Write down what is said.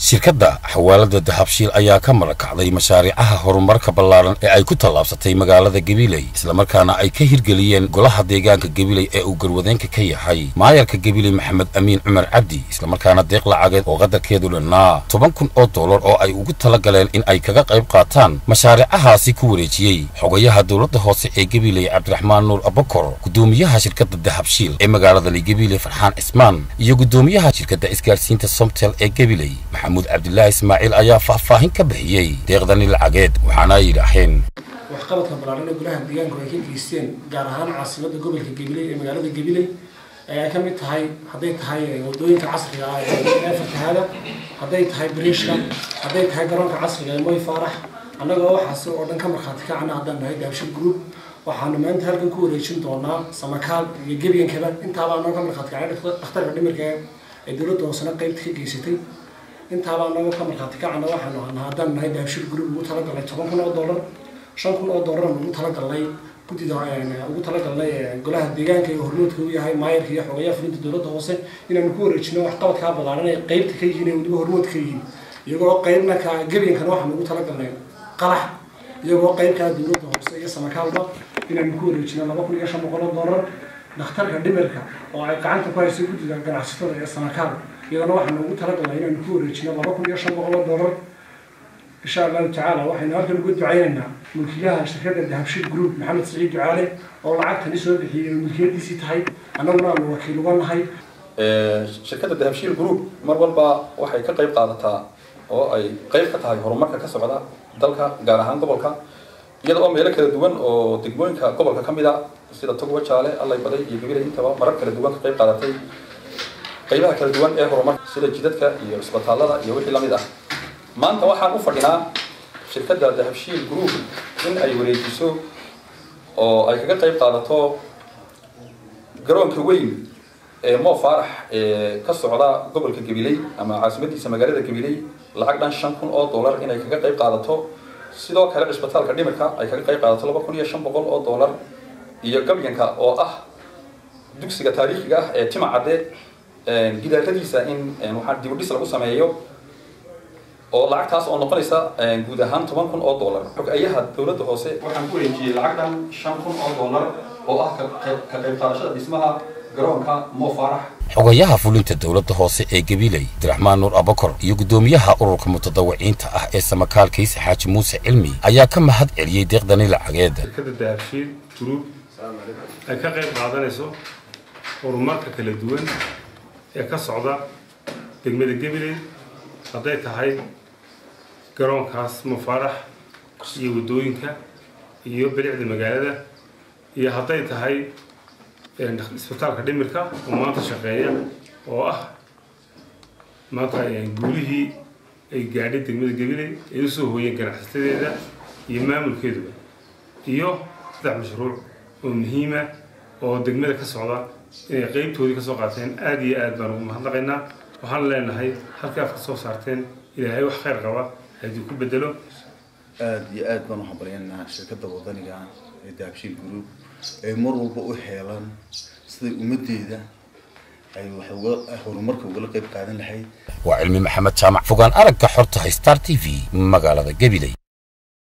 shirkadda xawaalada dahabshiil ayaa ka marakacday mashaariicaha horumarka ballaaran ee ay ku tallaabsatay magaalada Gabiley isla markaana ay ka hirgeliyeen golaha deegaanka Gabiley ee uu garwadeenka ka yahay maayarka Gabiley Maxamed Amiin Cumar Cabdi isla markaana deeq lacageed oo qadarkeedu dhanaa $10,000 oo ay ugu talagaleen in ay kaga qayb qaataan mashaariicahaasi ku wareejiyay xogayaha dawladda hoose ee Gabiley Cabdiraxmaan Nuur Abakor gudoomiyaha shirkadda dahabshiil ee magaalada Gabiley Farxaan Ismaan iyo gudoomiyaha shirkadda isgaarsiinta Somtel ee Gabiley محمود عبد الله إسماعيل أيا فاهين كبهيي تقدرني العقد وحنا يرحين وحقبت كبرنا كلها ديان كويكين كريستيان جارهان عاصمة قبل الجبلي مجال الجبلي كميت هاي حضيت هاي ودوين كعصر نافت هذا حضيت هاي بريشة حضيت هاي جران كعصر موي فرح أنا جوا حاسس أردن كم خاطك عنا عدنا هاي دابش الجروب وحنا ما أنت هالكن كوريشين تونا سمكال يجيبين كذا أنت على أنا كم خاطك عنا اختار قديم الجاي الدولة توصلنا قيمت كيسيتي أنت على أنا كم خاطك عنا وحنا عدنا هاي دابش الجروب وثلاثة على $10,000 $5,000 وثلاثة على كنت يعني وثلاثة على قلها الديجان كي هرنوت كوي هاي ماير كي حواليها في الدولة توصل إن نكورش إنه وحقبت كابل على قيمت كيجيني ودي هرنوت كيجين يقول قيمنا كجبين كان واحد وثلاثة على قلح يقول قيم كان الدولة توصل يسمى كابل إن نكورش إن الله بكون يشام $5,000 نختار كدمرك وعنت كويس يقول إذا عصفور يسمى كابل يقول واحد وثلاثة على إن نكورش إن الله بكون يشام $5,000 إن شاء الله تعالى وحنا نقدر نقول دعينا ملكيها شركة الدهبشيل جروب محمد سعيد دعالي أو لعبت نسوي بحي الملكية دي سيت هاي أنا ورا وكيل وانا هاي شركة الدهبشيل جروب مرة با وحي كقيب قادتها أو أي قيب قطعة هرمك كسبعة دلك جارهان قبلك يدعو ميلك الدوان أو تجمعين قبلك كم بدا سيدا تقوى شالة الله يبدأ يجيبه إنتوا مرة كالدوان قيب قادتي قيبها كالدوان هرمك سيدا جدتك يسبت الله يوحي لمده ما أنت واحد أفرنا شركة الدهبشيل جروب إن أي وريجيسو أو أي كقيب قادته جرون كوين مو فرح كسرعة قبل كجبلي أما عاصمتي سمجالة جبلي العقدان $5,000 إن أي كقيب قادته سيدا كلا إسبتال كديمك أي كقيب قادته لو بكون $5,000 يقبل ينك أو دكسي تاريخ تما عدد جدا تدرس إن واحد ديوديس لقوا سمايو oo lacagtaas oo noqonaysa guud ahaan $10,000 xogayaha dawladda hoose waxaan ku wareejiyay lacagtan $5,000 oo ah ka qayb qaadashada dhismaha garoonka Mo Farah xogayaha fulinta dawladda hoose ee Gabiley Cabdiraxmaan Nuur Abakor iyo gudoomiyaha ururka mutadawiciinta ah ee Samakaal Kiis Xaaji Muuse Cilmi ayaa ka mahad celiyay deeqdani lacageed shirkadda dahabshiil group ay ka qayb qaadanayso horumarka kala duwan ee ka socda degmada Gabiley hadday tahay garoonkaas Mo Farah iyo wadooyinka iyo bilicda magaalada iyo hadday tahay isbitaalka dhimirka oo maanta shaqeeya oo ah maanta guulihii ay gaadhay degmada Gabiley ay soo hooyeen ganacsatada iyo maamulkeedu iyo saddex mashruuc oo muhiim ah oo degmada ka socda inay qaybtoodii ka soo qaateen aad iyo aad baan ugu mahadnaqaynaa waxaan leenahay halkaas ka soo saarteen ilaahay wax khayr qaba hadii ku bedelo aad iyo aad baan u xambalyeynaa shirkadda wadaniga ee dahabshiil group ee mar walba u heelan sida umadeeda ay wax horumarka uga qayb qaadan lahayd waa cilmi maxamed jaamac fogaan aragga xorta Star TV magaalada Gabiley.